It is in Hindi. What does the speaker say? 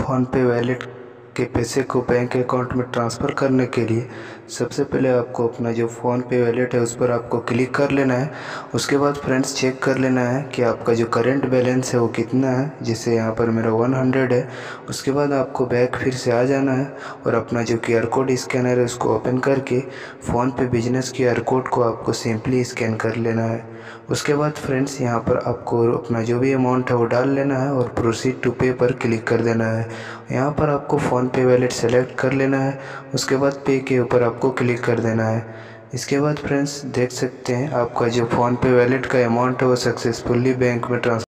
फ़ोनपे वॉलेट के पैसे को बैंक अकाउंट में ट्रांसफ़र करने के लिए सबसे पहले आपको अपना जो फ़ोनपे वॉलेट है उस पर आपको क्लिक कर लेना है। उसके बाद फ्रेंड्स चेक कर लेना है कि आपका जो करंट बैलेंस है वो कितना है, जैसे यहाँ पर मेरा 100 है। उसके बाद आपको बैक फिर से आ जाना है और अपना जो QR कोड स्कैनर है उसको ओपन करके फ़ोनपे बिजनेस QR कोड को आपको सिंपली स्कैन कर लेना है। उसके बाद फ्रेंड्स यहाँ पर आपको अपना जो भी अमाउंट है वो डाल लेना है और प्रोसीड टू पे पर क्लिक कर देना है। यहाँ पर आपको फ़ोनपे वॉलेट सेलेक्ट कर लेना है। उसके बाद पे के ऊपर आपको क्लिक कर देना है। इसके बाद फ्रेंड्स देख सकते हैं आपका जो फ़ोनपे वॉलेट का अमाउंट है वो सक्सेसफुली बैंक में ट्रांसफर